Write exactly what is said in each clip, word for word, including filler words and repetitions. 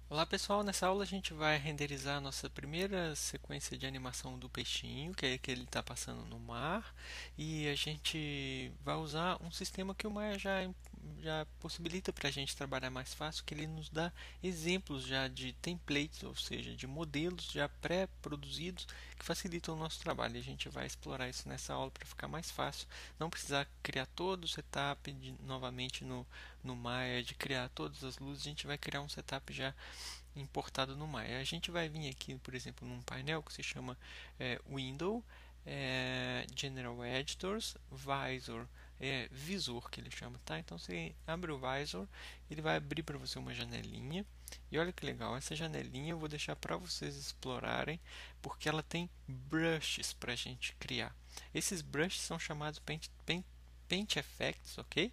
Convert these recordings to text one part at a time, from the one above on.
Olá pessoal, nessa aula a gente vai renderizar a nossa primeira sequência de animação do peixinho, que é que ele está passando no mar, e a gente vai usar um sistema que o Maya já, já possibilita para a gente trabalhar mais fácil, que ele nos dá exemplos já de templates, ou seja, de modelos já pré-produzidos que facilitam o nosso trabalho. E a gente vai explorar isso nessa aula para ficar mais fácil, não precisar criar todo o setup de, novamente no, no Maya, de criar todas as luzes, a gente vai criar um setup já importado no Maya. A gente vai vir aqui, por exemplo, num painel que se chama é, Window, é, General Editors, Visor, é, visor que ele chama, tá? Então você abre o visor, ele vai abrir para você uma janelinha. E olha que legal, essa janelinha eu vou deixar para vocês explorarem, porque ela tem brushes para a gente criar. Esses brushes são chamados paint, paint, paint effects, ok?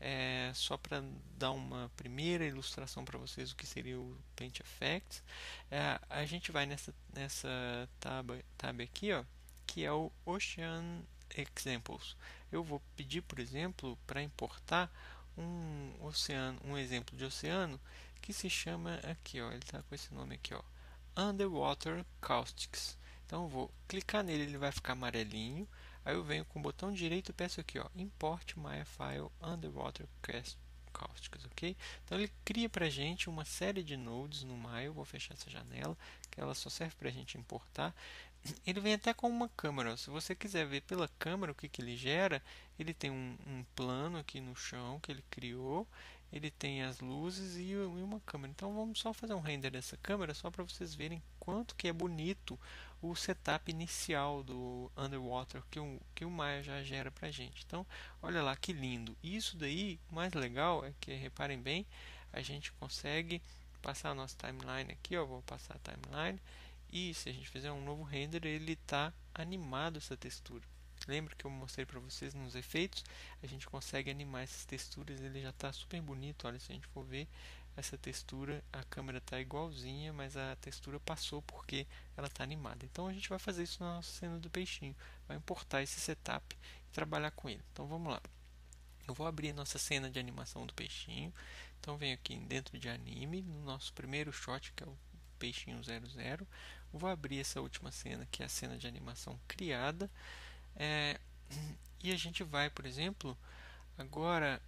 É, só para dar uma primeira ilustração para vocês o que seria o Paint Effects. É, a gente vai nessa, nessa tab, tab aqui, ó, que é o Ocean Examples. Eu vou pedir, por exemplo, para importar um oceano, um exemplo de oceano que se chama aqui, ó, ele está com esse nome aqui, ó, Underwater Caustics. Então eu vou clicar nele, ele vai ficar amarelinho. Aí eu venho com o botão direito e peço aqui, ó, Import Maya File Underwater Caustics, ok? Então ele cria para a gente uma série de nodes no Maya. Eu vou fechar essa janela, que ela só serve para a gente importar. Ele vem até com uma câmera. Se você quiser ver pela câmera o que, que ele gera, ele tem um, um plano aqui no chão que ele criou. Ele tem as luzes e uma câmera. Então vamos só fazer um render dessa câmera só para vocês verem quanto que é bonito o setup inicial do Underwater que o, que o Maya já gera para a gente. Então olha lá que lindo. Isso daí, o mais legal é que, reparem bem, a gente consegue passar a nossa timeline aqui. Ó, vou passar a timeline. E se a gente fizer um novo render, ele está animado essa textura. Lembra que eu mostrei para vocês nos efeitos? A gente consegue animar essas texturas, ele já está super bonito. Olha, se a gente for ver essa textura, a câmera está igualzinha, mas a textura passou porque ela está animada. Então a gente vai fazer isso na nossa cena do peixinho. Vai importar esse setup e trabalhar com ele. Então vamos lá. Eu vou abrir a nossa cena de animação do peixinho. Então venho aqui dentro de anime, no nosso primeiro shot, que é o peixinho zero zero. Vou abrir essa última cena, que é a cena de animação criada. É, e a gente vai, por exemplo, agora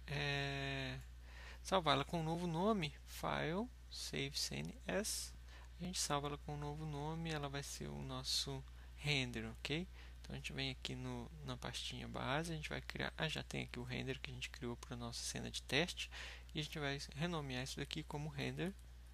é, salvá-la com um novo nome, File, Save Scene As. A gente salva ela com um novo nome, ela vai ser o nosso render, ok? Então a gente vem aqui no, na pastinha base, a gente vai criar, ah, já tem aqui o render que a gente criou para a nossa cena de teste, e a gente vai renomear isso daqui como render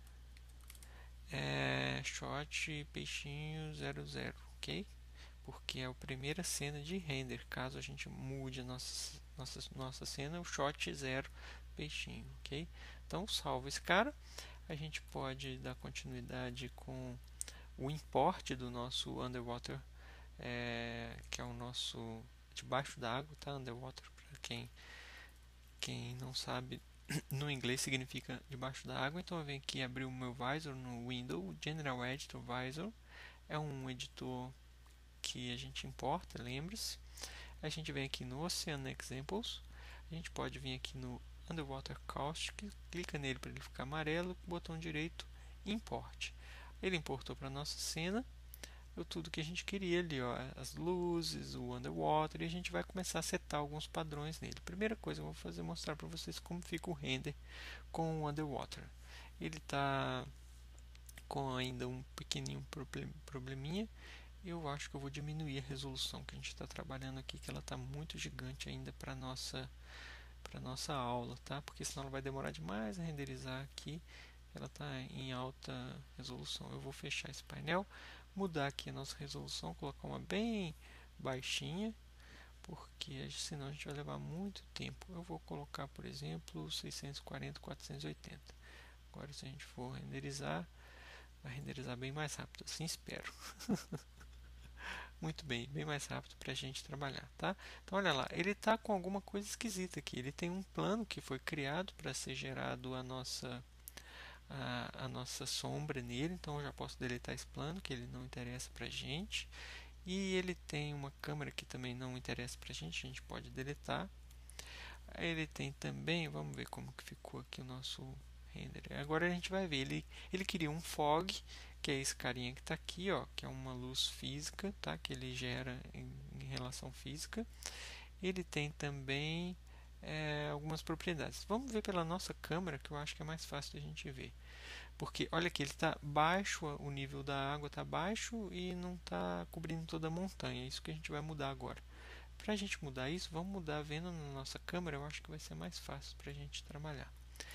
é, shot peixinho zero zero, ok? Porque é a primeira cena de render. Caso a gente mude a nossa, nossa, nossa cena, o shot zero peixinho, ok? Então salva esse cara. A gente pode dar continuidade com o import do nosso underwater, é, que é o nosso debaixo d'água, tá? Underwater, para quem, quem não sabe, no inglês significa debaixo da água. Então eu venho aqui abrir o meu visor no Window, General Editor Visor. É um editor que a gente importa, lembre-se. A gente vem aqui no Ocean Examples. A gente pode vir aqui no Underwater Caustic, clica nele para ele ficar amarelo, botão direito, Import. Ele importou para a nossa cena tudo que a gente queria ali, ó, as luzes, o underwater, e a gente vai começar a setar alguns padrões nele. Primeira coisa que eu vou fazer é mostrar para vocês como fica o render com o underwater. Ele está com ainda um pequenininho probleminha. Eu acho que eu vou diminuir a resolução que a gente está trabalhando aqui, que ela está muito gigante ainda para nossa para nossa aula, tá? Porque senão ela vai demorar demais a renderizar aqui. Ela está em alta resolução. Eu vou fechar esse painel, mudar aqui a nossa resolução, colocar uma bem baixinha, porque senão a gente vai levar muito tempo. Eu vou colocar, por exemplo, seiscentos e quarenta, quatrocentos e oitenta. Agora, se a gente for renderizar, vai renderizar bem mais rápido, assim espero. Muito bem, bem mais rápido para a gente trabalhar, tá? Então olha lá, ele está com alguma coisa esquisita aqui. Ele tem um plano que foi criado para ser gerado a nossa a, a nossa sombra nele. Então eu já posso deletar esse plano, que ele não interessa para a gente. E ele tem uma câmera que também não interessa para a gente, a gente pode deletar. Aí ele tem também, vamos ver como que ficou aqui o nosso render. Agora a gente vai ver, ele, ele cria um fog, que é esse carinha que está aqui, ó, que é uma luz física, tá? Que ele gera em, em relação física. Ele tem também é, algumas propriedades. Vamos ver pela nossa câmera, que eu acho que é mais fácil da gente ver. Porque olha aqui, ele está baixo, o nível da água está baixo e não está cobrindo toda a montanha. É isso que a gente vai mudar agora. Para a gente mudar isso, vamos mudar vendo na nossa câmera, eu acho que vai ser mais fácil para a gente trabalhar.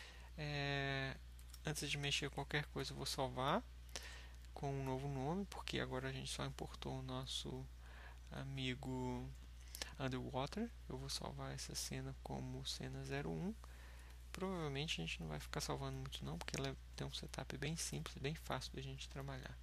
É, antes de mexer qualquer coisa, eu vou salvar com um novo nome, porque agora a gente só importou o nosso amigo Underwater. Eu vou salvar essa cena como cena zero um. Provavelmente a gente não vai ficar salvando muito não, porque ela tem um setup bem simples, bem fácil da gente trabalhar.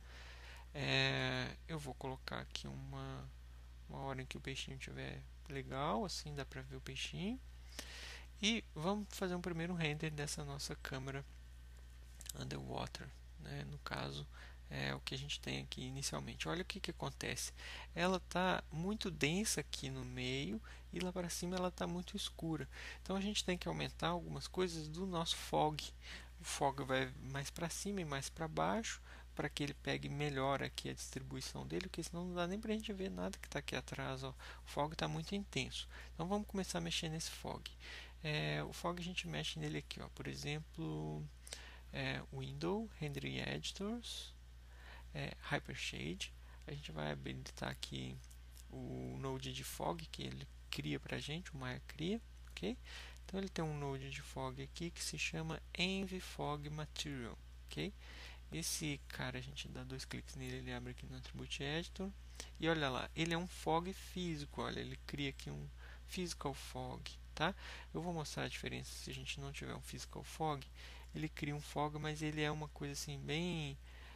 É, eu vou colocar aqui uma, uma hora em que o peixinho estiver legal, assim dá pra ver o peixinho. E vamos fazer um primeiro render dessa nossa câmera underwater, né? No caso é o que a gente tem aqui inicialmente. Olha o que, que acontece. Ela está muito densa aqui no meio e lá para cima ela está muito escura. Então a gente tem que aumentar algumas coisas do nosso fog. O fog vai mais para cima e mais para baixo para que ele pegue melhor aqui a distribuição dele, porque senão não dá nem para a gente ver nada que está aqui atrás. Ó. O fog está muito intenso. Então vamos começar a mexer nesse fog. É, o fog a gente mexe nele aqui, ó. Por exemplo, é, Window, Rendering Editors, é, Hypershade. A gente vai habilitar aqui o Node de Fog que ele cria para a gente, o Maya cria, ok? Então ele tem um Node de Fog aqui que se chama Env Fog Material, ok? Esse cara, a gente dá dois cliques nele, ele abre aqui no Attribute Editor e olha lá, ele é um Fog físico, olha, ele cria aqui um Physical Fog, tá? Eu vou mostrar a diferença se a gente não tiver um Physical Fog. Ele cria um fog, mas ele é uma coisa assim bem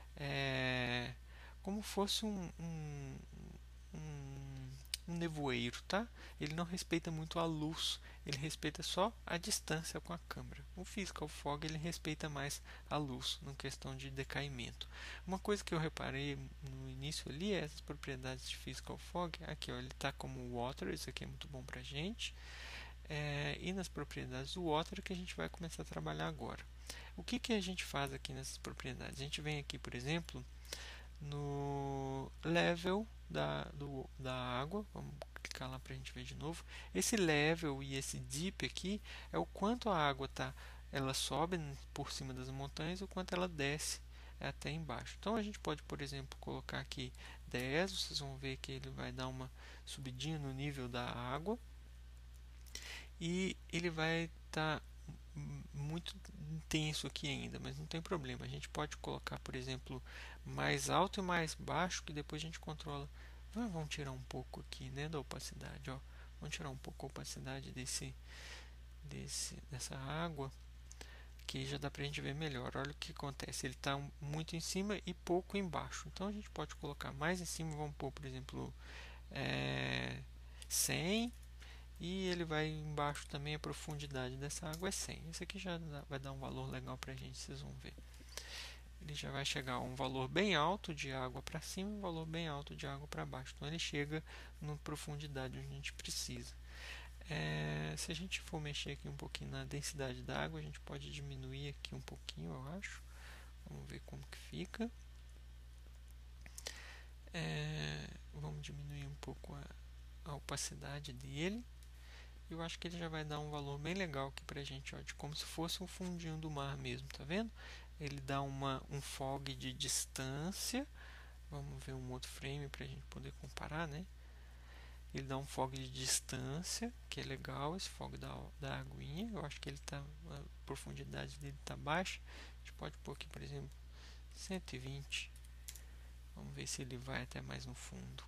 é, como fosse um, um, um, um nevoeiro, tá? Ele não respeita muito a luz, ele respeita só a distância com a câmera. O Physical Fog ele respeita mais a luz, na questão de decaimento. Uma coisa que eu reparei no início ali é essas propriedades de Physical Fog. Aqui, ó, ele está como Water, isso aqui é muito bom pra gente. É, e nas propriedades do Water que a gente vai começar a trabalhar agora. O que, que a gente faz aqui nessas propriedades? A gente vem aqui, por exemplo, no level da, do, da água. Vamos clicar lá para a gente ver de novo. Esse level e esse deep aqui é o quanto a água tá, ela sobe por cima das montanhas, o quanto ela desce até embaixo. Então a gente pode, por exemplo, colocar aqui dez. Vocês vão ver que ele vai dar uma subidinha no nível da água. E ele vai estar tá muito intenso aqui ainda, mas não tem problema. A gente pode colocar, por exemplo, mais alto e mais baixo, que depois a gente controla. Vamos tirar um pouco aqui, né, da opacidade, ó. Vamos tirar um pouco a opacidade desse, desse, dessa água, que já dá para a gente ver melhor. Olha o que acontece, ele está muito em cima e pouco embaixo. Então a gente pode colocar mais em cima, vamos pôr, por exemplo, é, cem. E ele vai embaixo também, a profundidade dessa água é cem. Esse aqui já vai dar um valor legal para a gente, vocês vão ver. Ele já vai chegar a um valor bem alto de água para cima e um valor bem alto de água para baixo. Então ele chega na profundidade onde a gente precisa. É, se a gente for mexer aqui um pouquinho na densidade da água, a gente pode diminuir aqui um pouquinho, eu acho. Vamos ver como que fica. É, vamos diminuir um pouco a, a opacidade dele. Eu acho que ele já vai dar um valor bem legal aqui pra gente, ó, de como se fosse um fundinho do mar mesmo, tá vendo? Ele dá uma, um fog de distância. Vamos ver um outro frame pra gente poder comparar, né? Ele dá um fog de distância, que é legal, esse fog da, da aguinha. Eu acho que ele tá, a profundidade dele tá baixa. A gente pode pôr aqui, por exemplo, cento e vinte. Vamos ver se ele vai até mais no fundo.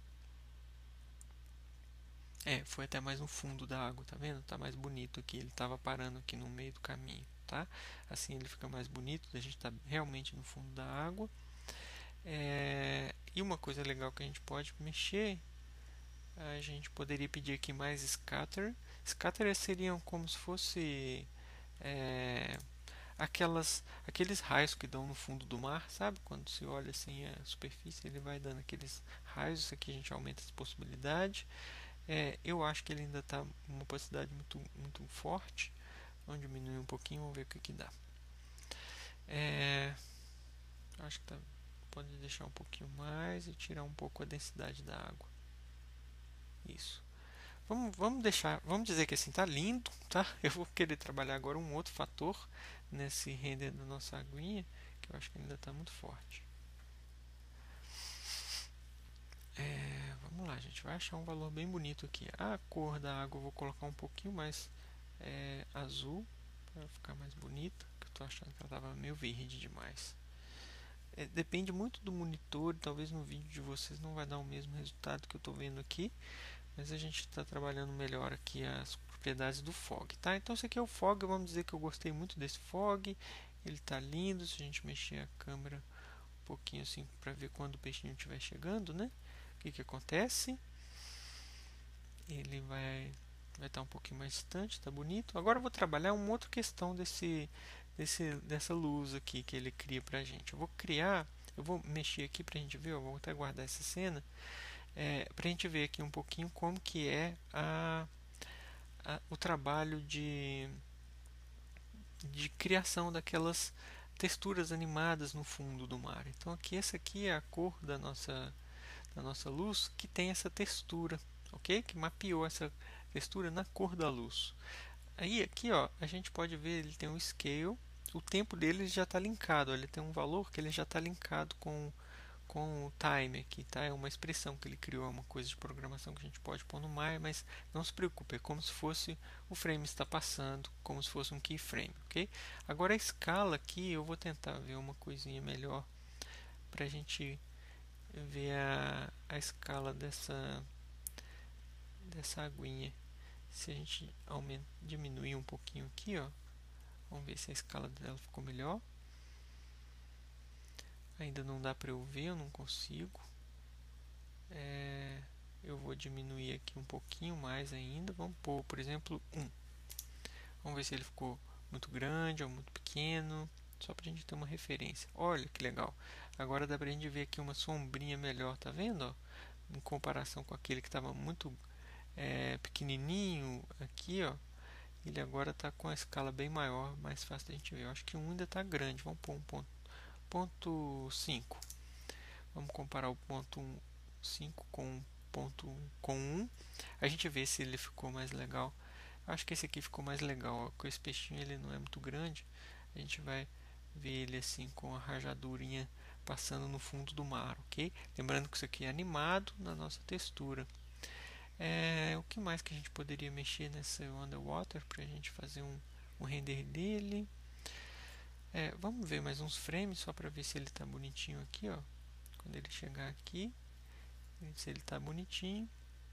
É, foi até mais no fundo da água, tá vendo? Tá mais bonito aqui, ele tava parando aqui no meio do caminho, tá? Assim ele fica mais bonito, a gente tá realmente no fundo da água. É, e uma coisa legal que a gente pode mexer, a gente poderia pedir aqui mais scatter. Scatter seriam como se fosse é, aquelas, aqueles raios que dão no fundo do mar, sabe? Quando se olha assim a superfície, ele vai dando aqueles raios. Isso aqui a gente aumenta as possibilidades. É, eu acho que ele ainda está uma opacidade muito, muito forte. Vamos diminuir um pouquinho, vamos ver o que, que dá. É, acho que tá, pode deixar um pouquinho mais e tirar um pouco a densidade da água. Isso. Vamos, vamos deixar, vamos dizer que assim tá lindo, tá? Eu vou querer trabalhar agora um outro fator nesse render da nossa aguinha, que eu acho que ainda está muito forte. É, vamos lá, a gente vai achar um valor bem bonito aqui. A cor da água eu vou colocar um pouquinho mais é, azul para ficar mais bonita, que eu estou achando que ela estava meio verde demais. É, depende muito do monitor, talvez no vídeo de vocês não vai dar o mesmo resultado que eu estou vendo aqui, mas a gente está trabalhando melhor aqui as propriedades do fog, tá? Então esse aqui é o fog, vamos dizer que eu gostei muito desse fog, ele está lindo. Se a gente mexer a câmera um pouquinho assim para ver quando o peixinho estiver chegando, né? O que que acontece? Ele vai vai estar um pouquinho mais distante, tá bonito. Agora eu vou trabalhar uma outra questão desse, desse dessa luz aqui que ele cria pra gente. Eu vou criar, eu vou mexer aqui pra gente ver, eu vou até guardar essa cena, é, pra gente ver aqui um pouquinho como que é a, a, o trabalho de, de criação daquelas texturas animadas no fundo do mar. Então aqui essa aqui é a cor da nossa da nossa luz que tem essa textura, ok? Que mapeou essa textura na cor da luz. Aí aqui, ó, a gente pode ver ele tem um scale, o tempo dele já está linkado, ó, ele tem um valor que ele já está linkado com com o time aqui, tá? É uma expressão que ele criou, é uma coisa de programação que a gente pode pôr no mar, mas não se preocupe, é como se fosse o frame está passando, como se fosse um keyframe, ok? Agora a escala aqui, eu vou tentar ver uma coisinha melhor para a gente ver a, a escala dessa dessa aguinha. Se a gente aumenta, diminuir um pouquinho aqui, ó, vamos ver se a escala dela ficou melhor. Ainda não dá para eu ver, eu não consigo. É, eu vou diminuir aqui um pouquinho mais ainda. Vamos pôr, por exemplo, um. Vamos ver se ele ficou muito grande ou muito pequeno, só para a gente ter uma referência. Olha que legal. Agora dá para a gente ver aqui uma sombrinha melhor, tá vendo? Ó? Em comparação com aquele que estava muito é, pequenininho aqui, ó. Ele agora está com a escala bem maior, mais fácil da gente ver. Eu acho que um ainda está grande. Vamos pôr um ponto, ponto cinco. Vamos comparar o ponto cinco com ponto com um. A gente vê se ele ficou mais legal. Eu acho que esse aqui ficou mais legal. Ó. Com esse peixinho ele não é muito grande. A gente vai ver ele assim com a rajadurinha passando no fundo do mar, ok? Lembrando que isso aqui é animado na nossa textura. É, o que mais que a gente poderia mexer nesse underwater para a gente fazer um, um render dele? É, vamos ver mais uns frames só para ver se ele está bonitinho aqui, ó. Quando ele chegar aqui, se ele está bonitinho.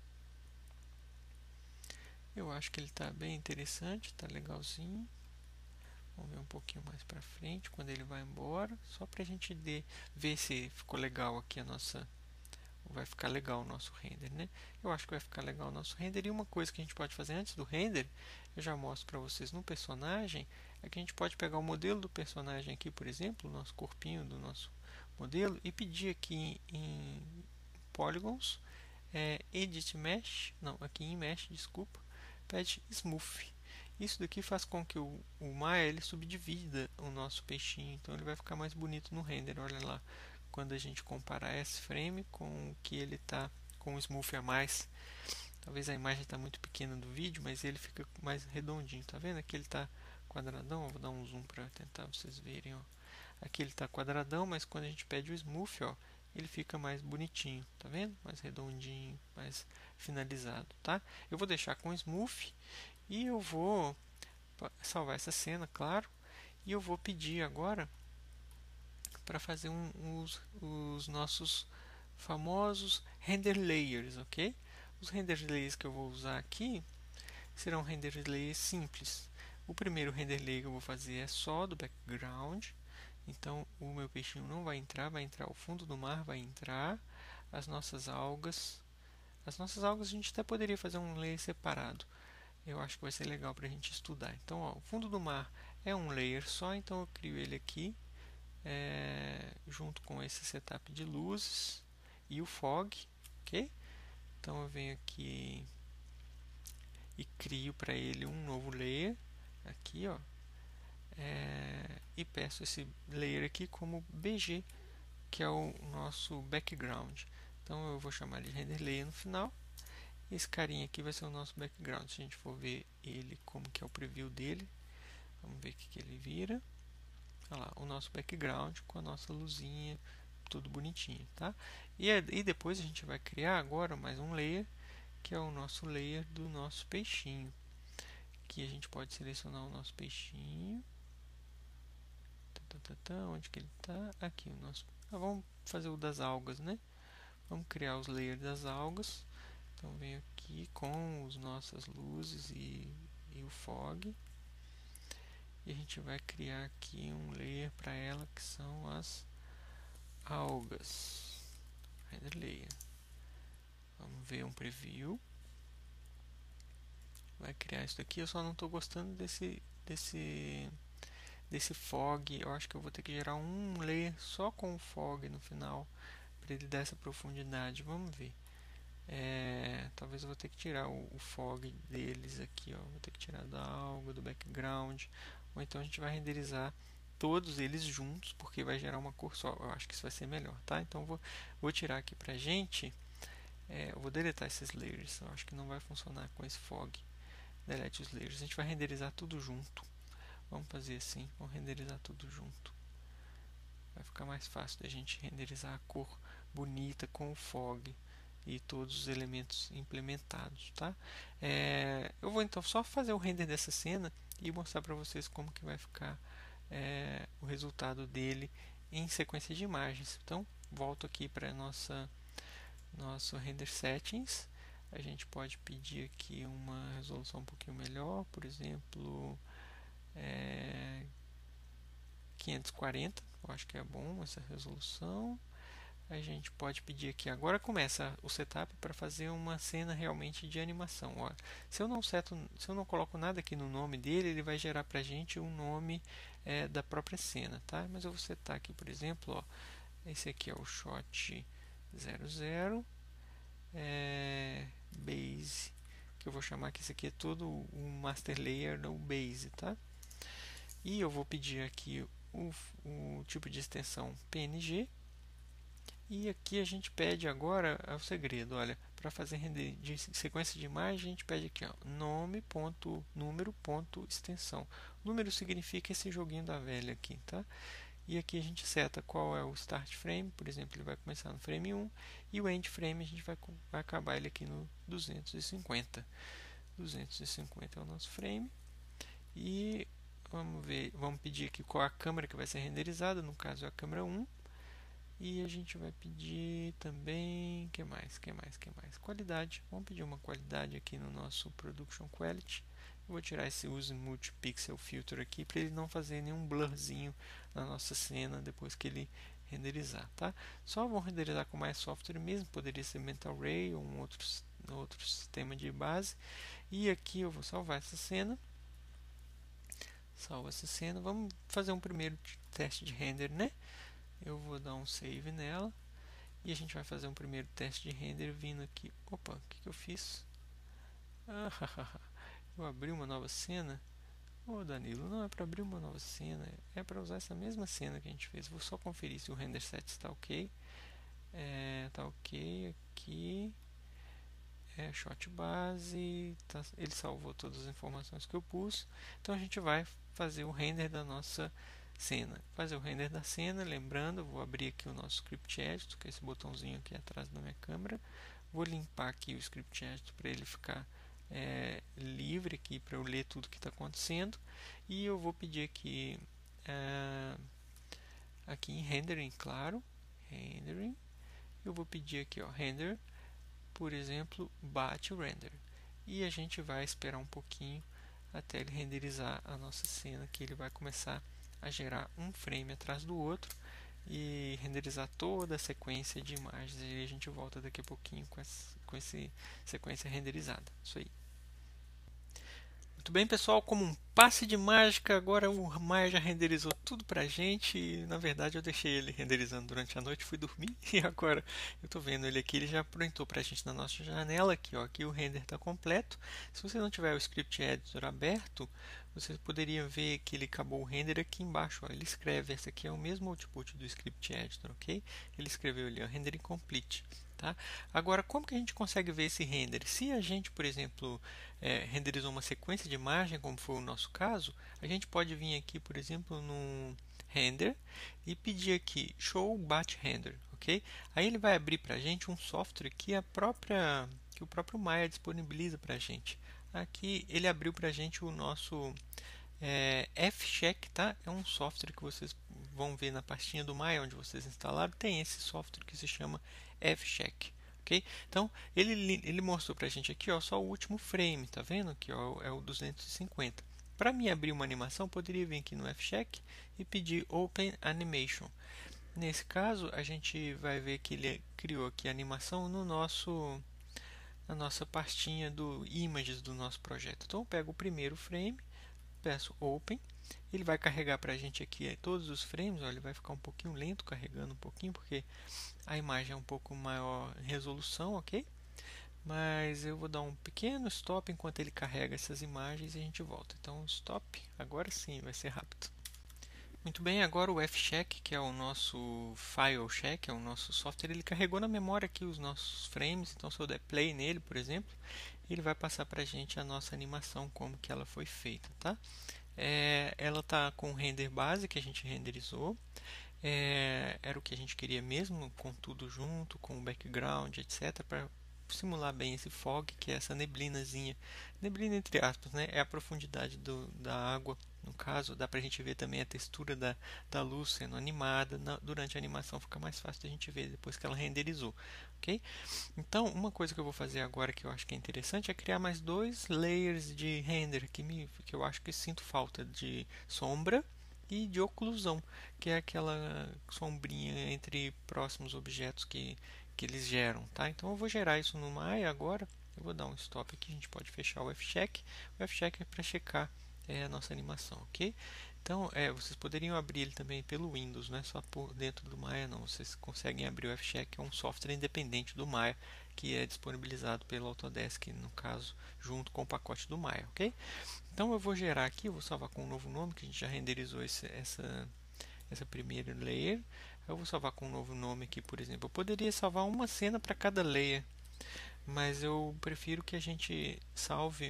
Eu acho que ele está bem interessante, está legalzinho. Vamos ver um pouquinho mais para frente quando ele vai embora, só para a gente de, ver se ficou legal aqui a nossa vai ficar legal o nosso render, né? Eu acho que vai ficar legal o nosso render. E uma coisa que a gente pode fazer antes do render, eu já mostro para vocês no personagem, é que a gente pode pegar o modelo do personagem aqui, por exemplo, o nosso corpinho do nosso modelo, e pedir aqui em, em Polygons, é, Edit Mesh, não, aqui em Mesh, desculpa, pede Smooth. Isso daqui faz com que o, o Maya ele subdivida o nosso peixinho, então ele vai ficar mais bonito no render, olha lá. Quando a gente comparar esse frame com o que ele está com o smooth a mais, talvez a imagem está muito pequena do vídeo, mas ele fica mais redondinho, tá vendo? Aqui ele está quadradão, eu vou dar um zoom para tentar vocês verem, ó. Aqui ele está quadradão, mas quando a gente pede o smooth, ó, ele fica mais bonitinho, tá vendo? Mais redondinho, mais finalizado, tá? Eu vou deixar com smooth e eu vou salvar essa cena, claro, e eu vou pedir agora para fazer um, os, os nossos famosos render layers, ok? Os render layers que eu vou usar aqui serão render layers simples. O primeiro render layer que eu vou fazer é só do background, então o meu peixinho não vai entrar, vai entrar o fundo do mar, vai entrar as nossas algas. As nossas algas a gente até poderia fazer um layer separado. Eu acho que vai ser legal para a gente estudar. Então, ó, o fundo do mar é um layer só, então eu crio ele aqui. É, junto com esse setup de luzes e o fog, ok? Então eu venho aqui e crio para ele um novo layer, aqui ó, é, e peço esse layer aqui como B G, que é o nosso background. Então eu vou chamar ele de render layer no final. Esse carinha aqui vai ser o nosso background. Se a gente for ver ele, como que é o preview dele, vamos ver o que, que ele vira. Olha lá, o nosso background com a nossa luzinha, tudo bonitinho, tá? E, e depois a gente vai criar agora mais um layer, que é o nosso layer do nosso peixinho. Aqui a gente pode selecionar o nosso peixinho. Tá, tá, tá, tá, onde que ele está? Aqui o nosso. Ah, vamos fazer o das algas, né? Vamos criar os layers das algas. Então venho aqui com as nossas luzes e, e o fog. E a gente vai criar aqui um layer para ela que são as algas. Render layer. Vamos ver um preview. Vai criar isso daqui. Eu só não estou gostando desse desse desse fog. Eu acho que eu vou ter que gerar um layer só com o fog no final para ele dar essa profundidade. Vamos ver. É, talvez eu vou ter que tirar o, o fog deles aqui, ó. Vou ter que tirar da alga, do background, ou então a gente vai renderizar todos eles juntos, porque vai gerar uma cor só. Eu acho que isso vai ser melhor, tá? Então vou, vou tirar aqui pra gente. É, eu vou deletar esses layers. Eu acho que não vai funcionar com esse fog. Delete os layers. A gente vai renderizar tudo junto. Vamos fazer assim, vamos renderizar tudo junto. Vai ficar mais fácil da gente renderizar a cor bonita com o fog e todos os elementos implementados, tá? É, eu vou então só fazer o render dessa cena e mostrar para vocês como que vai ficar é, o resultado dele em sequência de imagens. Então, volto aqui para nossa nosso render settings. A gente pode pedir aqui uma resolução um pouquinho melhor, por exemplo, é, quinhentos e quarenta. Eu acho que é bom essa resolução. A gente pode pedir aqui, agora começa o setup para fazer uma cena realmente de animação. Ó, se eu não seto, se eu não coloco nada aqui no nome dele, ele vai gerar para a gente um nome é, da própria cena, tá? Mas eu vou setar aqui, por exemplo, ó, esse aqui é o shot zero zero é, base, que eu vou chamar que esse aqui é todo o master layer no base, tá? E eu vou pedir aqui o, o tipo de extensão P N G. E aqui a gente pede agora o segredo, olha, para fazer render de sequência de imagem, a gente pede aqui, ó, nome, ponto, número, ponto, extensão. Número significa esse joguinho da velha aqui, tá? E aqui a gente seta qual é o start frame, por exemplo, ele vai começar no frame um, e o end frame a gente vai, vai acabar ele aqui no duzentos e cinquenta. duzentos e cinquenta é o nosso frame. E vamos ver, vamos pedir aqui qual é a câmera que vai ser renderizada, no caso é a câmera um. E a gente vai pedir também, que mais, que mais, que mais? Qualidade. Vamos pedir uma qualidade aqui no nosso Production Quality. Eu vou tirar esse Use Multipixel Filter aqui para ele não fazer nenhum blurzinho na nossa cena depois que ele renderizar, tá? Só vão renderizar com mais software mesmo, poderia ser Mental Ray ou um outro, outro sistema de base. E aqui eu vou salvar essa cena. Salva essa cena. Vamos fazer um primeiro teste de render, né? Eu vou dar um save nela e a gente vai fazer um primeiro teste de render vindo aqui. Opa, o que, que eu fiz? Ah, eu abri uma nova cena. Ô Danilo, não é para abrir uma nova cena, é para usar essa mesma cena que a gente fez. Vou só conferir se o render set está ok. É, tá ok aqui. É, shot base, tá, ele salvou todas as informações que eu pus. Então a gente vai fazer o render da nossa cena. Fazer o render da cena, lembrando, eu vou abrir aqui o nosso script editor, que é esse botãozinho aqui atrás da minha câmera. Vou limpar aqui o script editor para ele ficar é, livre aqui para eu ler tudo que está acontecendo. E eu vou pedir aqui é, aqui em rendering, claro, rendering. Eu vou pedir aqui, ó, render, por exemplo, batch render. E a gente vai esperar um pouquinho até ele renderizar a nossa cena, que ele vai começar a gerar um frame atrás do outro e renderizar toda a sequência de imagens. E a gente volta daqui a pouquinho com essa, com essa sequência renderizada. Isso aí. Muito bem, pessoal, como um passe de mágica, agora o Maya já renderizou tudo pra gente. E, na verdade, eu deixei ele renderizando durante a noite, fui dormir e agora eu estou vendo ele aqui, ele já printou pra gente na nossa janela aqui, ó, aqui o render está completo. Se você não tiver o Script Editor aberto, vocês poderiam ver que ele acabou o render aqui embaixo. Ó, ele escreve, esse aqui é o mesmo output do script editor, ok? Ele escreveu ali, ó, render incomplete. Tá? Agora, como que a gente consegue ver esse render? Se a gente, por exemplo, é, renderizou uma sequência de imagem, como foi o nosso caso, a gente pode vir aqui, por exemplo, no render e pedir aqui show batch render, ok? Aí ele vai abrir para a gente um software que a própria que o próprio Maya disponibiliza para a gente. Aqui ele abriu para a gente o nosso é, F-Check, tá? É um software que vocês vão ver na pastinha do Maya onde vocês instalaram. Tem esse software que se chama F-Check, ok? Então ele, ele mostrou para a gente aqui, ó, só o último frame, tá vendo? Aqui, ó, é o duzentos e cinquenta. Para mim abrir uma animação, poderia vir aqui no F-Check e pedir Open Animation. Nesse caso, a gente vai ver que ele criou aqui a animação no nosso na nossa pastinha do images do nosso projeto. Então eu pego o primeiro frame, peço Open, ele vai carregar para a gente aqui todos os frames. Ó, ele vai ficar um pouquinho lento carregando um pouquinho porque a imagem é um pouco maior em resolução, ok? Mas eu vou dar um pequeno stop enquanto ele carrega essas imagens e a gente volta. Então stop, agora sim vai ser rápido. Muito bem, agora o F-Check, que é o nosso file check, é o nosso software, ele carregou na memória aqui os nossos frames. Então se eu der play nele, por exemplo, ele vai passar para a gente a nossa animação, como que ela foi feita, tá? É, ela está com o render base que a gente renderizou, é, era o que a gente queria mesmo, com tudo junto, com o background, etc, para simular bem esse fog, que é essa neblinazinha, neblina entre aspas, né? É a profundidade do, da água. No caso, dá para a gente ver também a textura da, da luz sendo animada. Na, durante a animação fica mais fácil de a gente ver depois que ela renderizou, ok? Então, uma coisa que eu vou fazer agora que eu acho que é interessante é criar mais dois layers de render que, me, que eu acho que sinto falta de sombra e de oclusão, que é aquela sombrinha entre próximos objetos que, que eles geram, tá? Então eu vou gerar isso no Maya agora. Eu vou dar um stop aqui, a gente pode fechar o F-Check. O F-Check é para checar é, a nossa animação, ok? Então, é, vocês poderiam abrir ele também pelo Windows, não é só por dentro do Maya, não. Vocês conseguem abrir o F-Check, é um software independente do Maya, que é disponibilizado pelo Autodesk, no caso, junto com o pacote do Maya, ok? Então eu vou gerar aqui, eu vou salvar com um novo nome, que a gente já renderizou esse, essa, essa primeira layer. Eu vou salvar com um novo nome aqui, por exemplo. Eu poderia salvar uma cena para cada layer, mas eu prefiro que a gente salve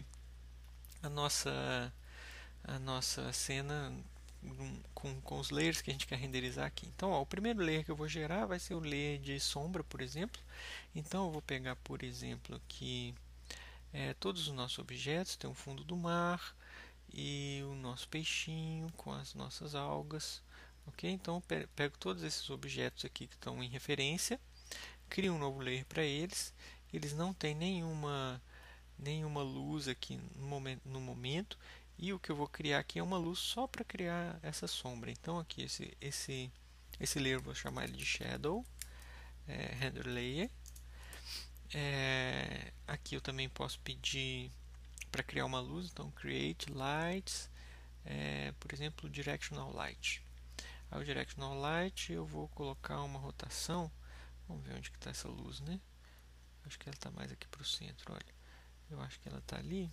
a nossa, a nossa cena com, com os layers que a gente quer renderizar aqui. Então, ó, o primeiro layer que eu vou gerar vai ser o layer de sombra, por exemplo. Então, eu vou pegar, por exemplo, aqui é, todos os nossos objetos. Tem o fundo do mar e o nosso peixinho com as nossas algas. Ok? Então, eu pego todos esses objetos aqui que estão em referência, crio um novo layer para eles. Eles não têm nenhuma nenhuma luz aqui no momento, no momento, e o que eu vou criar aqui é uma luz só para criar essa sombra. Então aqui esse esse esse layer eu vou chamar ele de shadow, é, render layer. É, aqui eu também posso pedir para criar uma luz, então create lights, é, por exemplo, directional light. Aí o directional light eu vou colocar uma rotação. Vamos ver onde que está essa luz, né? Acho que ela está mais aqui para o centro, olha. Eu acho que ela está ali.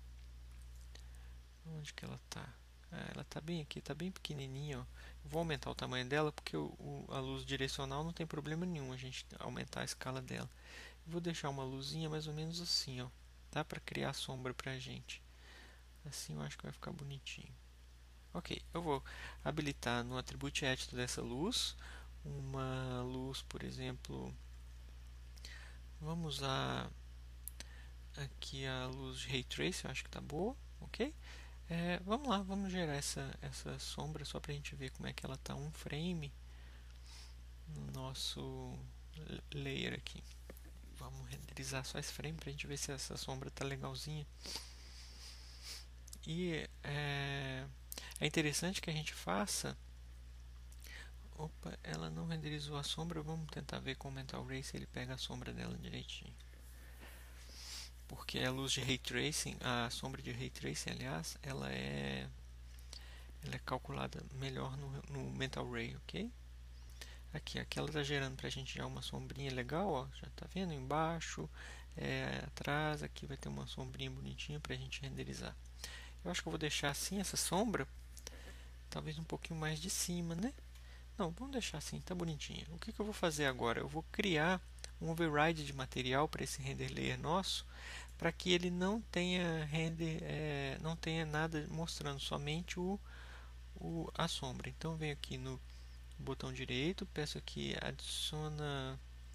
Onde que ela está? Ah, ela está bem aqui, está bem pequenininha. Ó. Vou aumentar o tamanho dela porque o, o, a luz direcional não tem problema nenhum a gente aumentar a escala dela. Vou deixar uma luzinha mais ou menos assim, ó, tá? Para criar sombra para a gente. Assim eu acho que vai ficar bonitinho. Ok, eu vou habilitar no Attribute Editor dessa luz uma luz, por exemplo, vamos usar aqui a luz de Ray Tracing, eu acho que está boa, ok? É, vamos lá, vamos gerar essa, essa sombra só para a gente ver como é que ela está um frame no nosso layer aqui. Vamos renderizar só esse frame para a gente ver se essa sombra está legalzinha. E é, é interessante que a gente faça. Opa, ela não renderizou a sombra. Vamos tentar ver com o Mental Ray se ele pega a sombra dela direitinho. Porque a luz de Ray Tracing, a sombra de Ray Tracing, aliás, ela é, ela é calculada melhor no, no Mental Ray, ok? Aqui, aqui ela está gerando para a gente já uma sombrinha legal, ó, já está vendo embaixo, é, atrás, aqui vai ter uma sombrinha bonitinha para a gente renderizar. Eu acho que eu vou deixar assim essa sombra, talvez um pouquinho mais de cima, né? Não, vamos deixar assim, tá bonitinha. O que que eu vou fazer agora? Eu vou criar um override de material para esse render layer nosso, para que ele não tenha render, é, não tenha nada mostrando, somente o, o, a sombra. Então, venho aqui no botão direito, peço aqui adiciona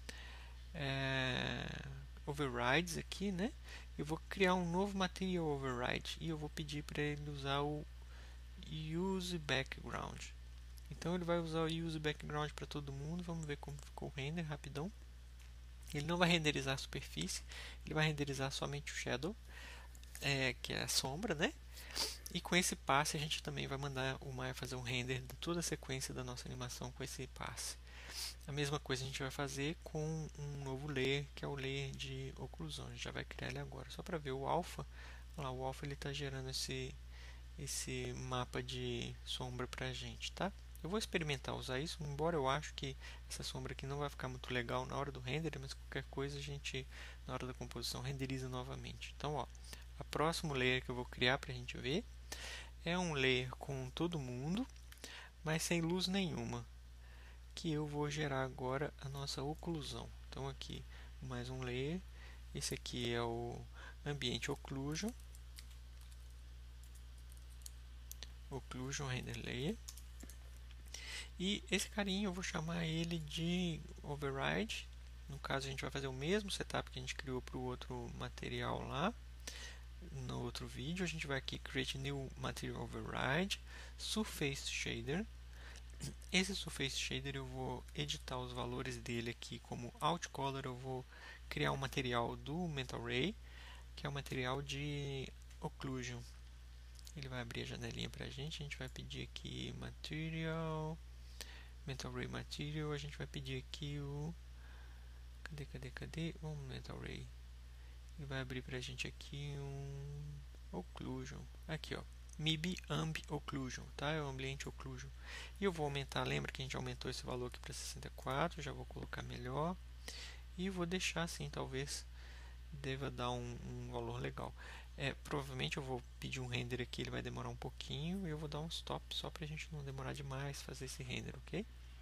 é, overrides aqui, né? Eu vou criar um novo material override e eu vou pedir para ele usar o use background. Então ele vai usar o use background para todo mundo. Vamos ver como ficou o render rapidão. Ele não vai renderizar a superfície, ele vai renderizar somente o shadow, é, que é a sombra, né? E com esse passe a gente também vai mandar o Maya fazer um render de toda a sequência da nossa animação com esse passe. A mesma coisa a gente vai fazer com um novo layer, que é o layer de oclusão. A gente já vai criar ele agora, só para ver o alpha. Olha lá, o alpha ele está gerando esse, esse mapa de sombra para a gente, tá? Eu vou experimentar usar isso, embora eu acho que essa sombra aqui não vai ficar muito legal na hora do render, mas qualquer coisa a gente, na hora da composição, renderiza novamente. Então, ó, o próximo layer que eu vou criar para a gente ver é um layer com todo mundo, mas sem luz nenhuma, que eu vou gerar agora a nossa oclusão. Então, aqui, mais um layer. Esse aqui é o ambiente occlusion, occlusion render layer. E esse carinha eu vou chamar ele de override. No caso, a gente vai fazer o mesmo setup que a gente criou para o outro material lá. No outro vídeo, a gente vai aqui create new material override, surface shader. Esse surface shader eu vou editar os valores dele aqui como out color. Eu vou criar um material do Mental Ray, que é o um material de occlusion. Ele vai abrir a janelinha para a gente. A gente vai pedir aqui material, Mental Ray material. A gente vai pedir aqui o cadê, cadê, cadê o Mental Ray. Ele vai abrir para a gente aqui um occlusion. Aqui, ó. M I B Ambi Occlusion, tá? É o ambiente occlusion. E eu vou aumentar, lembra que a gente aumentou esse valor aqui para sessenta e quatro, já vou colocar melhor. E vou deixar assim, talvez deva dar um, um valor legal. É, provavelmente eu vou pedir um render aqui, ele vai demorar um pouquinho, e eu vou dar um stop só para a gente não demorar demais fazer esse render, ok?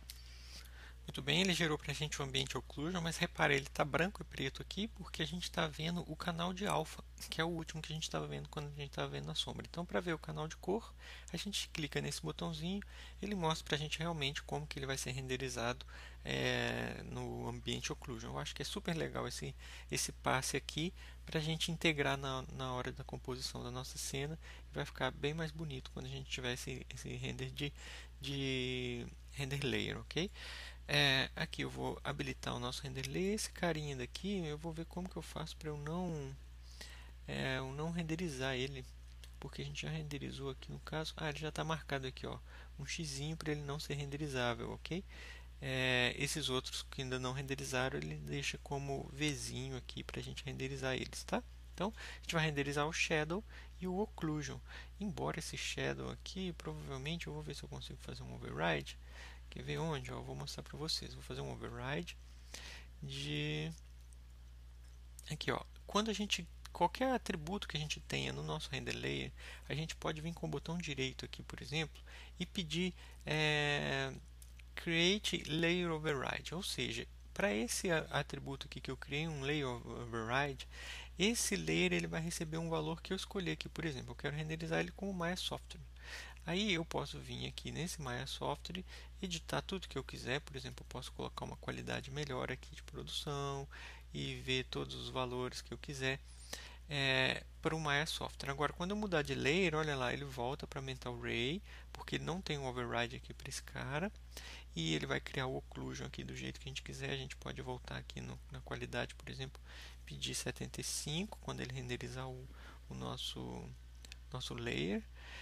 Muito bem, ele gerou para a gente o ambiente occlusion, mas repare, ele está branco e preto aqui porque a gente está vendo o canal de alfa, que é o último que a gente estava vendo quando a gente estava vendo a sombra. Então, para ver o canal de cor, a gente clica nesse botãozinho, ele mostra para a gente realmente como que ele vai ser renderizado é, no ambiente occlusion. Eu acho que é super legal esse, esse passe aqui para a gente integrar na, na hora da composição da nossa cena. Vai ficar bem mais bonito quando a gente tiver esse, esse render de, de render layer, ok? É, aqui eu vou habilitar o nosso render layer. Esse carinha daqui, eu vou ver como que eu faço para eu não, é, eu não renderizar ele, porque a gente já renderizou aqui no caso. Ah, ele já está marcado aqui, ó, um xizinho para ele não ser renderizável, ok? É, esses outros que ainda não renderizaram, ele deixa como Vzinho aqui para a gente renderizar eles, tá? Então, a gente vai renderizar o Shadow e o Occlusion. Embora esse Shadow aqui, provavelmente, eu vou ver se eu consigo fazer um override. Quer ver onde? Ó, eu vou mostrar para vocês. Vou fazer um override de... Aqui, ó. Quando a gente... Qualquer atributo que a gente tenha no nosso render layer, a gente pode vir com o botão direito aqui, por exemplo, e pedir é, Create Layer Override. Ou seja, para esse atributo aqui que eu criei, um Layer Override, esse layer ele vai receber um valor que eu escolhi aqui. Por exemplo, eu quero renderizar ele com o Maya Software. Aí eu posso vir aqui nesse Maya Software, editar tudo que eu quiser. Por exemplo, eu posso colocar uma qualidade melhor aqui de produção e ver todos os valores que eu quiser é, para o Maya Software. Agora, quando eu mudar de layer, olha lá, ele volta para Mental Ray, porque ele não tem um override aqui para esse cara. E ele vai criar o occlusion aqui do jeito que a gente quiser. A gente pode voltar aqui no, na qualidade, por exemplo, pedir setenta e cinco quando ele renderizar o, o nosso, nosso layer.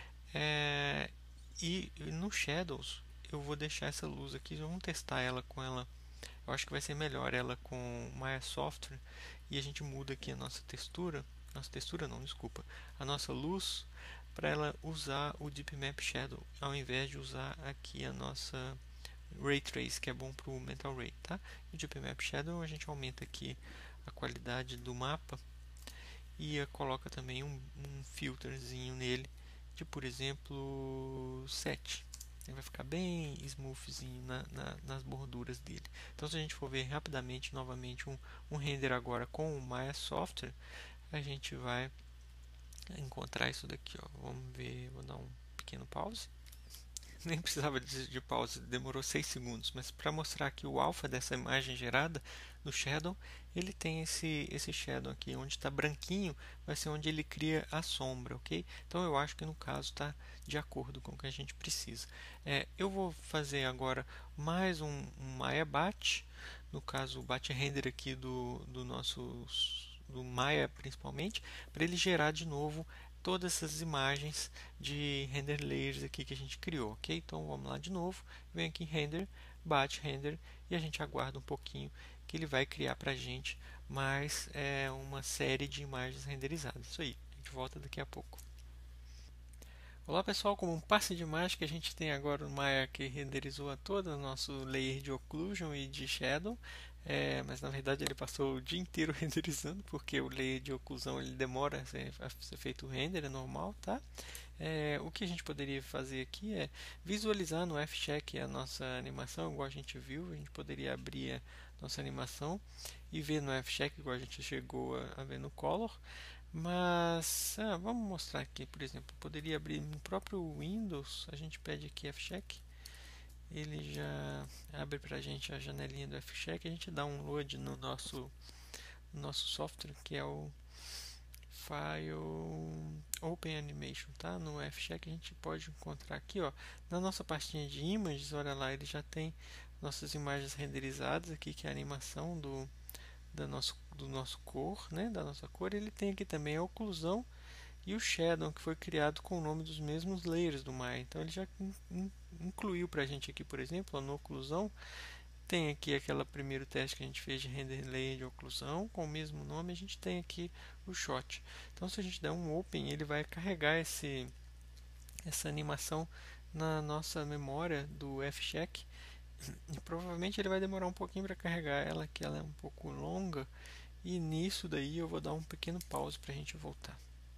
É, e no Shadows eu vou deixar essa luz aqui, vamos testar ela com ela. Eu acho que vai ser melhor ela com Maya Software, e a gente muda aqui a nossa textura, nossa textura não, desculpa, a nossa luz, para ela usar o Deep Map Shadow ao invés de usar aqui a nossa Ray Trace, que é bom para o Mental Ray, tá? E o Deep Map Shadow a gente aumenta aqui a qualidade do mapa e coloca também um, um filterzinho nele de, por exemplo, sete. Ele vai ficar bem smoothzinho na, na, nas borduras dele. Então, se a gente for ver rapidamente novamente um, um render agora com o Maya Software, a gente vai encontrar isso daqui, ó. Vamos ver, vou dar um pequeno pause. Nem precisava de, de pause, demorou seis segundos, mas para mostrar que o alfa dessa imagem gerada no Shadow, ele tem esse, esse Shadow aqui, onde está branquinho, vai ser onde ele cria a sombra, ok? Então eu acho que no caso está de acordo com o que a gente precisa. É, eu vou fazer agora mais um, um Maya Batch, no caso o Batch Render aqui do, do nosso do Maya principalmente, para ele gerar de novo todas essas imagens de render layers aqui que a gente criou, ok? Então vamos lá de novo, vem aqui em render, batch render e a gente aguarda um pouquinho que ele vai criar para a gente mais é, uma série de imagens renderizadas. Isso aí, a gente volta daqui a pouco. Olá pessoal, como um passe de mágica a gente tem agora o Maya que renderizou a todo o nosso layer de occlusion e de shadow, é, mas na verdade ele passou o dia inteiro renderizando porque o layer de oclusão ele demora a ser, a ser feito o render, é normal, tá? É, o que a gente poderia fazer aqui é visualizar no F-Check a nossa animação, igual a gente viu, a gente poderia abrir a nossa animação e ver no F-Check, igual a gente chegou a, a ver no Color. Mas ah, vamos mostrar aqui, por exemplo, poderia abrir no próprio Windows, a gente pede aqui F-Check, ele já abre para a gente a janelinha do F-Check, a gente dá um load no nosso, no nosso software, que é o File Open Animation, tá? No F-Check a gente pode encontrar aqui, ó, na nossa pastinha de images, olha lá, ele já tem nossas imagens renderizadas aqui, que é a animação do, da nosso, do nosso cor, né? Da nossa cor. Ele tem aqui também a oclusão e o shadow, que foi criado com o nome dos mesmos layers do Maya. Então ele já in, in, incluiu para a gente aqui, por exemplo, a no oclusão. Tem aqui aquele primeiro teste que a gente fez de render layer de oclusão, com o mesmo nome, a gente tem aqui o shot. Então se a gente der um open, ele vai carregar esse, essa animação na nossa memória do F-Check. E provavelmente ele vai demorar um pouquinho para carregar ela, que ela é um pouco longa. E nisso daí eu vou dar um pequeno pause para a gente voltar.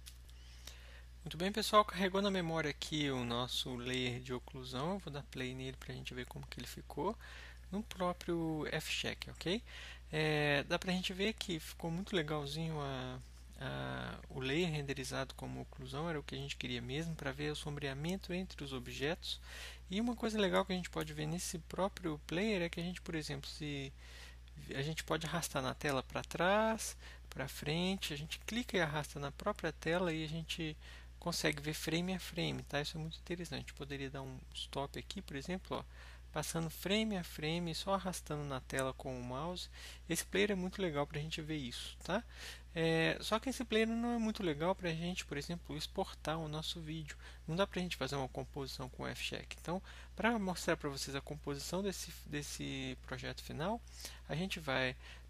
Muito bem, pessoal, carregou na memória aqui o nosso layer de oclusão. Eu vou dar play nele para a gente ver como que ele ficou no próprio F-Check, ok? É, dá para a gente ver que ficou muito legalzinho a, a, o layer renderizado como oclusão, era o que a gente queria mesmo, para ver o sombreamento entre os objetos. E uma coisa legal que a gente pode ver nesse próprio player é que a gente, por exemplo, se a gente pode arrastar na tela para trás, para frente, a gente clica e arrasta na própria tela e a gente consegue ver frame a frame, tá? Isso é muito interessante. Poderia dar um stop aqui, por exemplo, ó, passando frame a frame, só arrastando na tela com o mouse. Esse player é muito legal para a gente ver isso, tá? É, só que esse player não é muito legal para a gente, por exemplo, exportar o nosso vídeo. Não dá para a gente fazer uma composição com o F-Check. Então, para mostrar para vocês a composição desse, desse projeto final, a gente vai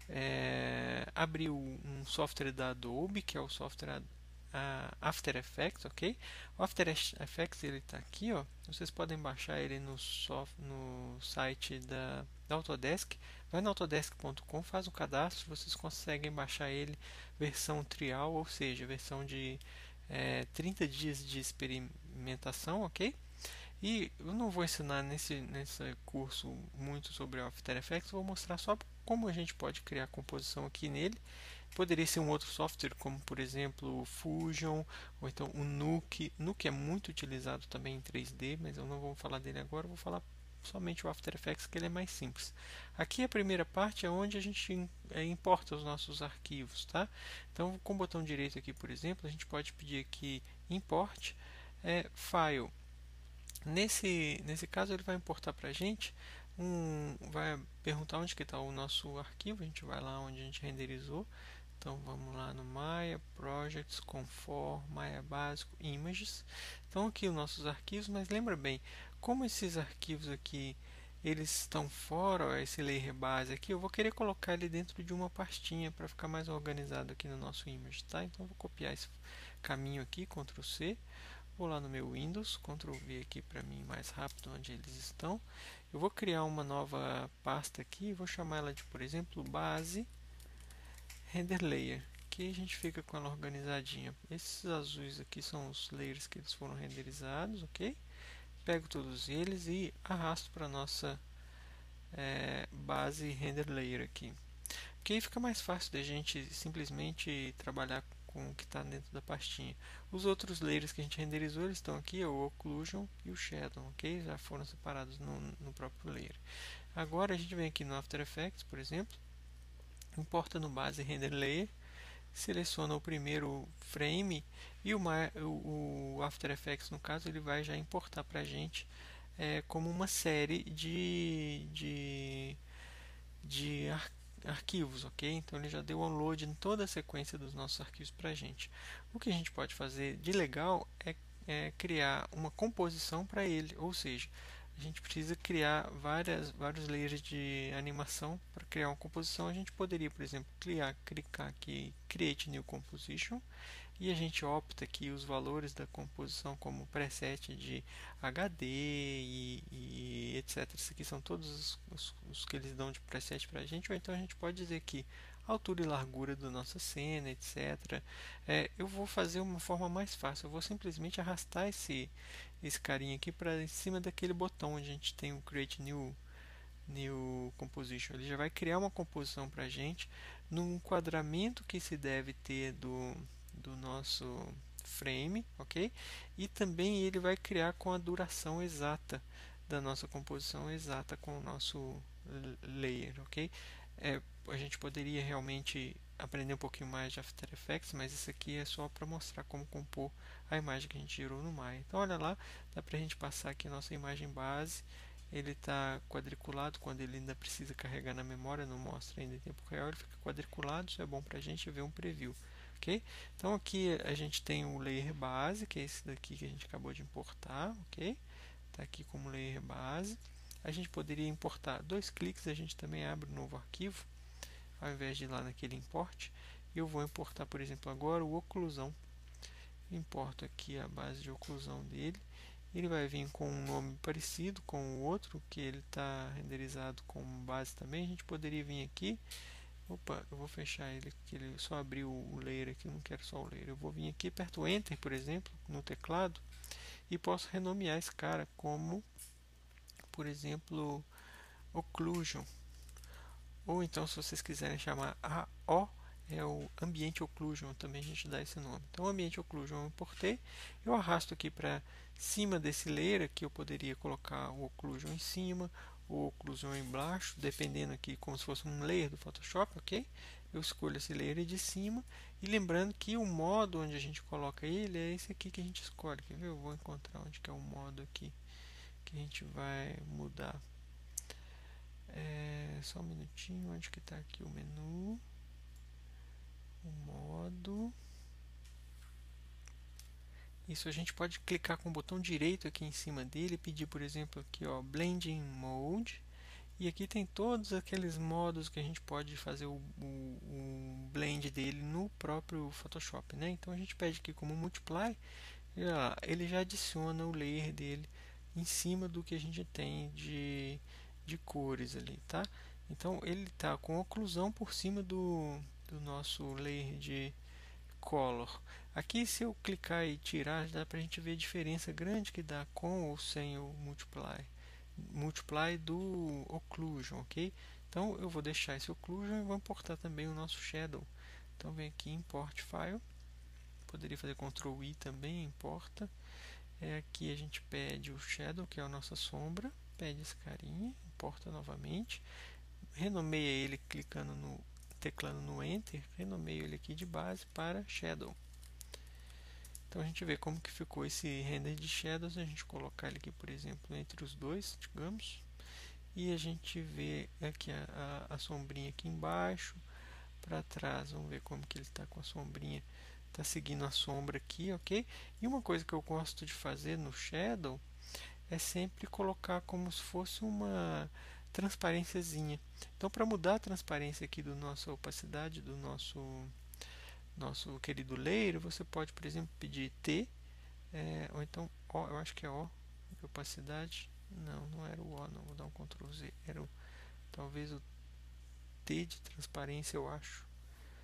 é, abrir um software da Adobe, que é o software After Effects, ok? O After Effects ele está aqui, ó. Vocês podem baixar ele no, soft, no site da, da Autodesk. Vai no autodesk ponto com, faz o cadastro, vocês conseguem baixar ele versão trial, ou seja, versão de é, trinta dias de experimentação, ok? E eu não vou ensinar nesse, nesse curso muito sobre o After Effects, vou mostrar só como a gente pode criar composição aqui nele. Poderia ser um outro software, como por exemplo o Fusion, ou então o Nuke. Nuke é muito utilizado também em três D, mas eu não vou falar dele agora, vou falar somente o After Effects, que ele é mais simples. Aqui a primeira parte é onde a gente importa os nossos arquivos, tá? Então com o botão direito aqui, por exemplo, a gente pode pedir aqui Import é, File. Nesse, nesse caso ele vai importar para a gente, um, vai perguntar onde que está o nosso arquivo, a gente vai lá onde a gente renderizou. Então vamos lá no Maya, Projects, Conform, Maya Básico, Images. Então aqui os nossos arquivos, mas lembra bem, como esses arquivos aqui eles estão fora, ó, esse layer base aqui, eu vou querer colocar ele dentro de uma pastinha para ficar mais organizado aqui no nosso image, tá? Então eu vou copiar esse caminho aqui, control C, vou lá no meu Windows, control V aqui para mim mais rápido onde eles estão. Eu vou criar uma nova pasta aqui, vou chamar ela de, por exemplo, base render layer, aqui a gente fica com ela organizadinha. Esses azuis aqui são os layers que eles foram renderizados, ok? Pego todos eles e arrasto para a nossa é, base render layer aqui. Porque aí fica mais fácil da gente simplesmente trabalhar com o que está dentro da pastinha. Os outros layers que a gente renderizou, eles estão aqui, o Occlusion e o Shadow, ok? Já foram separados no, no próprio layer. Agora a gente vem aqui no After Effects, por exemplo, importa no base render layer, seleciona o primeiro frame e o, o, o After Effects, no caso, ele vai já importar para a gente é, como uma série de, de, de ar, arquivos, ok? Então ele já deu download em toda a sequência dos nossos arquivos para a gente. O que a gente pode fazer de legal é, é criar uma composição para ele, ou seja, a gente precisa criar várias, vários layers de animação para criar uma composição. A gente poderia, por exemplo, criar, clicar aqui Create New Composition e a gente opta aqui os valores da composição como preset de H D e, e etcétera. Isso aqui são todos os, os, os que eles dão de preset para a gente. Ou então a gente pode dizer aqui altura e largura da nossa cena, etcétera. É, eu vou fazer uma forma mais fácil. Eu vou simplesmente arrastar esse, esse carinha aqui para em cima daquele botão onde a gente tem o Create New, New Composition. Ele já vai criar uma composição para a gente no enquadramento que se deve ter do, do nosso frame, ok? E também ele vai criar com a duração exata da nossa composição exata com o nosso layer, ok? É, a gente poderia realmente aprender um pouquinho mais de After Effects, mas isso aqui é só para mostrar como compor a imagem que a gente gerou no Maya. Então, olha lá, dá para a gente passar aqui a nossa imagem base. Ele está quadriculado quando ele ainda precisa carregar na memória, não mostra ainda em tempo real, ele fica quadriculado, isso é bom para a gente ver um preview. Okay? Então aqui a gente tem o layer base, que é esse daqui que a gente acabou de importar, ok? Está aqui como layer base. A gente poderia importar dois cliques, a gente também abre um novo arquivo, ao invés de ir lá naquele import. Eu vou importar, por exemplo, agora o oclusão. Importo aqui a base de oclusão dele. Ele vai vir com um nome parecido com o outro, que ele está renderizado como base também. A gente poderia vir aqui. Opa, eu vou fechar ele, que ele só abriu o layer aqui, eu não quero só o layer. Eu vou vir aqui, aperto Enter, por exemplo, no teclado, e posso renomear esse cara como, por exemplo, Occlusion. Ou então, se vocês quiserem chamar a O, é o Ambiente Occlusion, também a gente dá esse nome. Então, Ambiente Occlusion eu importei, eu arrasto aqui para cima desse layer, aqui eu poderia colocar o Occlusion em cima, o Occlusion embaixo, dependendo aqui como se fosse um layer do Photoshop, ok? Eu escolho esse layer de cima, e lembrando que o modo onde a gente coloca ele é esse aqui que a gente escolhe, quer ver? Eu vou encontrar onde que é o modo aqui que a gente vai mudar. É, só um minutinho, onde que está aqui o menu, o modo. Isso a gente pode clicar com o botão direito aqui em cima dele e pedir, por exemplo, aqui ó, Blending Mode. E aqui tem todos aqueles modos que a gente pode fazer o, o, o blend dele no próprio Photoshop, né? Então a gente pede aqui como Multiply, e lá, ele já adiciona o layer dele em cima do que a gente tem de, de cores ali, tá? Então ele está com oclusão por cima do, do nosso layer de color. Aqui, se eu clicar e tirar, dá para a gente ver a diferença grande que dá com ou sem o multiply, multiply do occlusion, ok? Então eu vou deixar esse occlusion e vou importar também o nosso shadow. Então vem aqui import file, poderia fazer control I também, importa. É, aqui a gente pede o shadow, que é a nossa sombra, pede esse carinha, importa novamente, renomeia ele clicando no teclando no Enter, renomeio ele aqui de base para Shadow. Então a gente vê como que ficou esse render de Shadows. A gente colocar ele aqui, por exemplo, entre os dois, digamos, e a gente vê aqui a, a, a sombrinha aqui embaixo, para trás. Vamos ver como que ele está com a sombrinha. Está seguindo a sombra aqui, ok? E uma coisa que eu gosto de fazer no Shadow é sempre colocar como se fosse uma transparênciazinha. Então, para mudar a transparência aqui do nossa opacidade, do nosso nosso querido layer, você pode, por exemplo, pedir T, é, ou então O, eu acho que é O, de opacidade. Não, não era o O, não, vou dar um control Z, era o, talvez o T de transparência, eu acho.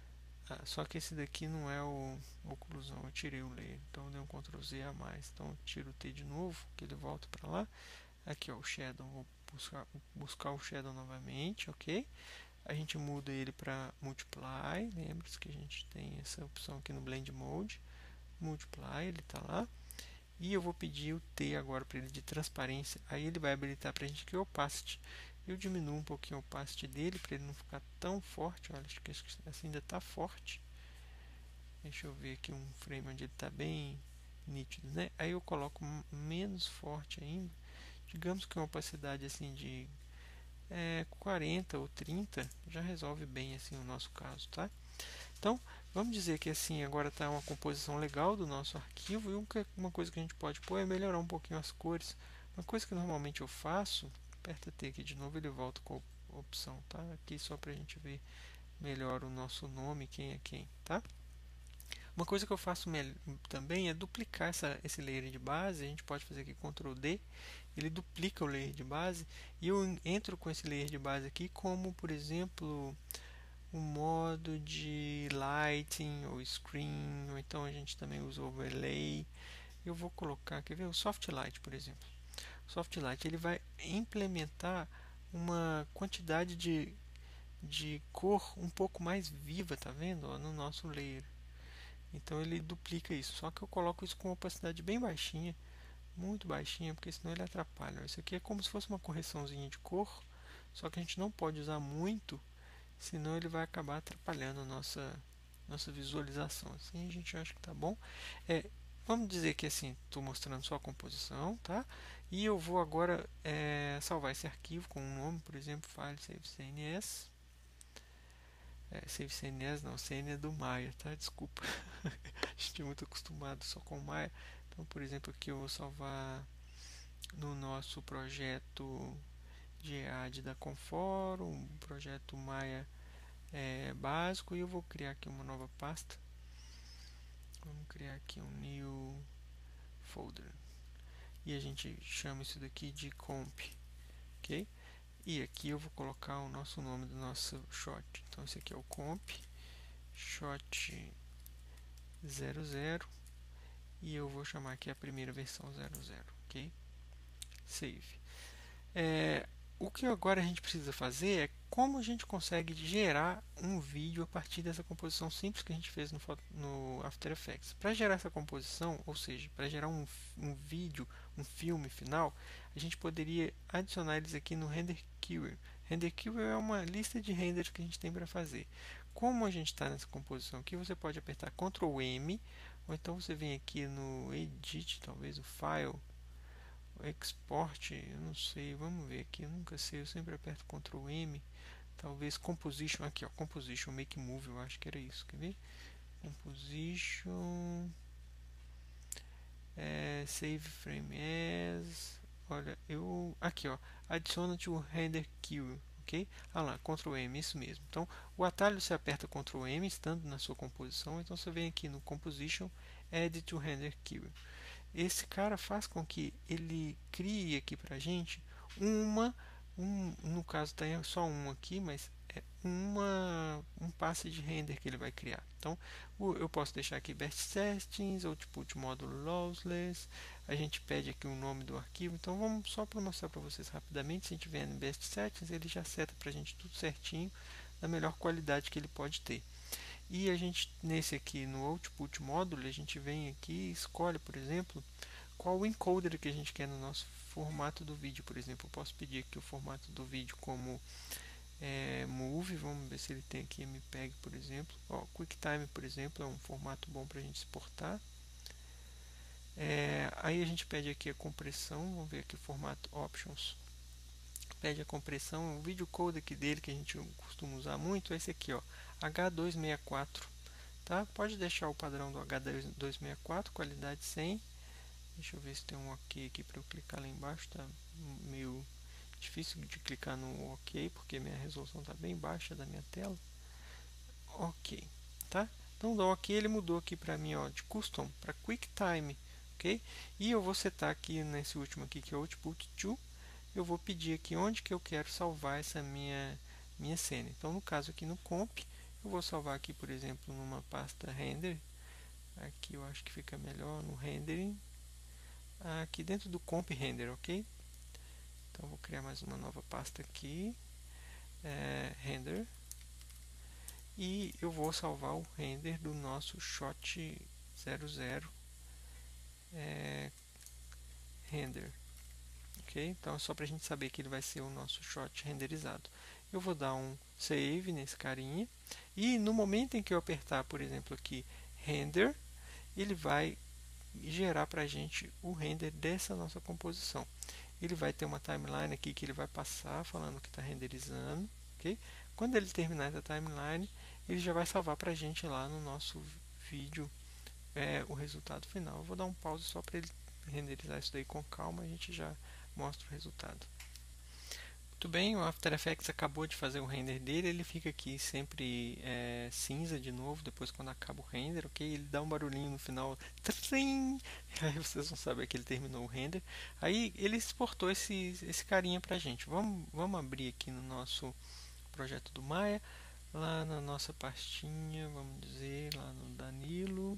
Ah, só que esse daqui não é o oclusão, eu tirei o layer, então eu dei um control Z a mais. Então eu tiro o T de novo, que ele volta para lá. Aqui ó, o Shadow, vou buscar, buscar o Shadow novamente, ok? A gente muda ele para Multiply, lembre-se que a gente tem essa opção aqui no Blend Mode. Multiply, ele está lá. E eu vou pedir o T agora para ele de transparência, aí ele vai habilitar para a gente aqui o Opacity. Eu diminuo um pouquinho a opacity dele para ele não ficar tão forte. Olha, acho que assim ainda está forte. Deixa eu ver aqui um frame onde ele está bem nítido, né? Aí eu coloco menos forte ainda. Digamos que uma opacidade assim de é, quarenta ou trinta já resolve bem assim o nosso caso, tá? Então, vamos dizer que assim agora está uma composição legal do nosso arquivo e uma coisa que a gente pode pôr é melhorar um pouquinho as cores. Uma coisa que normalmente eu faço, aperta T aqui de novo, ele volta com a opção, tá? Aqui só para a gente ver melhor o nosso nome, quem é quem, tá? Uma coisa que eu faço também é duplicar essa, esse layer de base. A gente pode fazer aqui control D, ele duplica o layer de base e eu entro com esse layer de base aqui como, por exemplo, um modo de lighting ou screen, ou então a gente também usa overlay. Eu vou colocar, quer ver, o soft light, por exemplo. O soft light ele vai implementar uma quantidade de, de cor um pouco mais viva, tá vendo? Ó, no nosso layer. Então ele duplica isso, só que eu coloco isso com uma opacidade bem baixinha, muito baixinha, porque senão ele atrapalha. Isso aqui é como se fosse uma correçãozinha de cor, só que a gente não pode usar muito, senão ele vai acabar atrapalhando a nossa, nossa visualização. Assim a gente acha que tá bom. É, vamos dizer que assim, estou mostrando só a composição, tá? E eu vou agora é, salvar esse arquivo com um nome, por exemplo, file save cns. É, save C N S não, C N é do Maya, tá? Desculpa. A gente é muito acostumado só com o Maya. Então, por exemplo, aqui eu vou salvar no nosso projeto de E A D da Confor, um projeto Maya é, básico, e eu vou criar aqui uma nova pasta. Vamos criar aqui um new folder. E a gente chama isso daqui de comp, ok? E aqui eu vou colocar o nosso nome do nosso shot. Então, esse aqui é o comp shot zero zero e eu vou chamar aqui a primeira versão zero zero, ok? Save. É, o que agora a gente precisa fazer é como a gente consegue gerar um vídeo a partir dessa composição simples que a gente fez no, no After Effects. Para gerar essa composição, ou seja, para gerar um, um vídeo, um filme final, a gente poderia adicionar eles aqui no Render Queue. Render Queue é uma lista de renders que a gente tem para fazer. Como a gente está nessa composição aqui, você pode apertar control M, ou então você vem aqui no Edit, talvez o File, Export, eu não sei, vamos ver aqui, eu nunca sei, eu sempre aperto control M, talvez Composition, aqui ó, Composition, Make Move, eu acho que era isso, quer ver? Composition, é, Save Frame As, olha, eu, aqui ó, adiciona to Render Queue, ok? Ah lá, control M, isso mesmo. Então, o atalho você aperta control M estando na sua composição, então você vem aqui no Composition, Add to Render Queue. Esse cara faz com que ele crie aqui pra gente uma, um, no caso tem só um aqui, mas é uma, um passe de render que ele vai criar. Então, eu posso deixar aqui best settings, output módulo lossless, a gente pede aqui o nome do arquivo, então vamos só para mostrar para vocês rapidamente, se a gente vier no best settings, ele já seta para a gente tudo certinho, da melhor qualidade que ele pode ter. E a gente, nesse aqui, no Output Módulo, a gente vem aqui e escolhe, por exemplo, qual o encoder que a gente quer no nosso formato do vídeo. Por exemplo, eu posso pedir aqui o formato do vídeo como é, Move, vamos ver se ele tem aqui M P E G, por exemplo. Ó, QuickTime, por exemplo, é um formato bom para a gente exportar. É, aí a gente pede aqui a compressão, vamos ver aqui o formato Options. Pede a compressão, o vídeo codec dele que a gente costuma usar muito é esse aqui, ó, H duzentos e sessenta e quatro, tá? Pode deixar o padrão do H duzentos e sessenta e quatro, qualidade cem. Deixa eu ver se tem um OK aqui para eu clicar lá embaixo, tá meio difícil de clicar no OK porque minha resolução está bem baixa da minha tela. OK, tá? Então do OK ele mudou aqui para mim, ó, de Custom para QuickTime, ok? E eu vou setar aqui nesse último aqui que é Output to. Eu vou pedir aqui onde que eu quero salvar essa minha minha cena. Então, no caso aqui no comp, Eu vou salvar aqui, por exemplo, numa pasta render. Aqui eu acho que fica melhor no rendering. Aqui dentro do comp render, ok? Então vou criar mais uma nova pasta aqui, é, render, e eu vou salvar o render do nosso shot zero zero é, render, ok? Então é só para a gente saber que ele vai ser o nosso shot renderizado. Eu vou dar um save nesse carinha, e no momento em que eu apertar, por exemplo, aqui render, ele vai gerar para a gente o render dessa nossa composição. Ele vai ter uma timeline aqui que ele vai passar falando que está renderizando, ok? Quando ele terminar essa timeline, ele já vai salvar para a gente lá no nosso vídeo é, o resultado final. Eu vou dar um pause só para ele renderizar isso daí com calma, a gente já mostra o resultado. Muito bem, o After Effects acabou de fazer o render dele, ele fica aqui sempre é, cinza de novo, depois quando acaba o render, ok? Ele dá um barulhinho no final, trim, aí vocês vão saber que ele terminou o render. Aí ele exportou esse, esse carinha pra gente. Vamos, vamos abrir aqui no nosso projeto do Maya, lá na nossa pastinha, vamos dizer, lá no Danilo,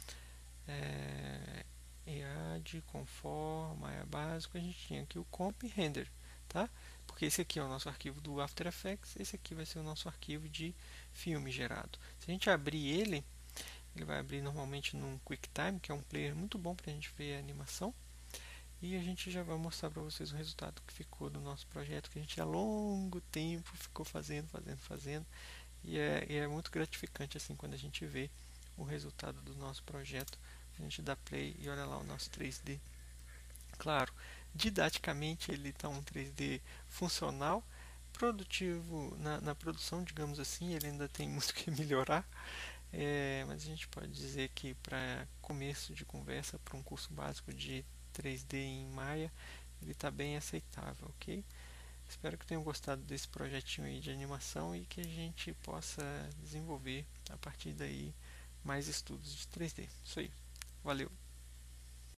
é, E A D, Conform, Maya básico, a gente tinha aqui o comp render, tá? Porque esse aqui é o nosso arquivo do After Effects, esse aqui vai ser o nosso arquivo de filme gerado. Se a gente abrir ele, ele vai abrir normalmente num QuickTime, que é um player muito bom para a gente ver a animação. E a gente já vai mostrar para vocês o resultado que ficou do nosso projeto, que a gente há longo tempo ficou fazendo, fazendo, fazendo. E é, e é muito gratificante assim quando a gente vê o resultado do nosso projeto. A gente dá play e olha lá o nosso três D. Claro, didaticamente ele está um três D funcional, produtivo na, na produção, digamos assim, ele ainda tem muito que melhorar, é, mas a gente pode dizer que para começo de conversa, para um curso básico de três D em Maya, ele está bem aceitável, ok? Espero que tenham gostado desse projetinho aí de animação e que a gente possa desenvolver a partir daí mais estudos de três D. Isso aí, valeu!